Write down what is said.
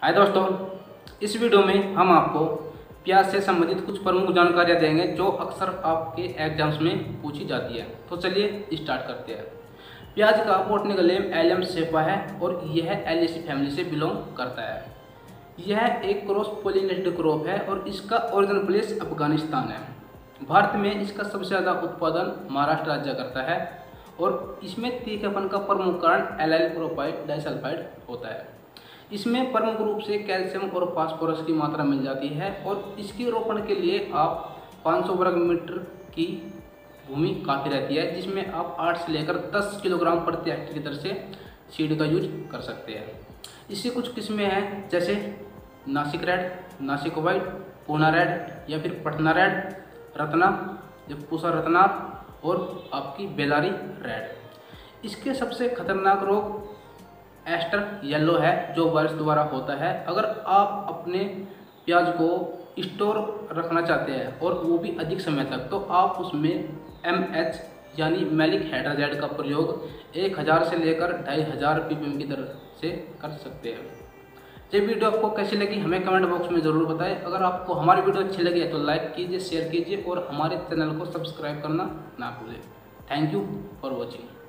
हाय दोस्तों, इस वीडियो में हम आपको प्याज से संबंधित कुछ प्रमुख जानकारियाँ देंगे जो अक्सर आपके एग्जाम्स में पूछी जाती है। तो चलिए स्टार्ट करते हैं। प्याज का बॉटनिकल नेम एलियम सेफा है और यह एलिसी फैमिली से बिलोंग करता है। यह एक क्रॉस पोलिनेटेड क्रॉप है और इसका ओरिजिन प्लेस अफगानिस्तान है। भारत में इसका सबसे ज़्यादा उत्पादन महाराष्ट्र राज्य करता है और इसमें तीखेपन का प्रमुख कारण एलाइल प्रोपाइड डाइसल्फाइड होता है। इसमें प्रमुख रूप से कैल्शियम और फास्फोरस की मात्रा मिल जाती है और इसके रोपण के लिए आप 500 वर्ग मीटर की भूमि काफ़ी रहती है, जिसमें आप 8 से लेकर 10 किलोग्राम प्रति हेक्टेयर की दर से सीड का यूज कर सकते हैं। इससे कुछ किस्में हैं जैसे Nashik red, Nashik white, Poona red या फिर पटना रेड, रत्ना, पूसा रत्ना और आपकी बेलारी रेड। इसके सबसे खतरनाक रोग एस्टर येलो है जो वायरस द्वारा होता है। अगर आप अपने प्याज को स्टोर रखना चाहते हैं और वो भी अधिक समय तक, तो आप उसमें MH यानी मैलिक हाइड्राजाइड का प्रयोग 1000 से लेकर 2500 ppm की दर से कर सकते हैं। ये वीडियो आपको कैसी लगी हमें कमेंट बॉक्स में ज़रूर बताएं। अगर आपको हमारी वीडियो अच्छी लगी है तो लाइक कीजिए, शेयर कीजिए और हमारे चैनल को सब्सक्राइब करना ना भूलें। Thank you for watching.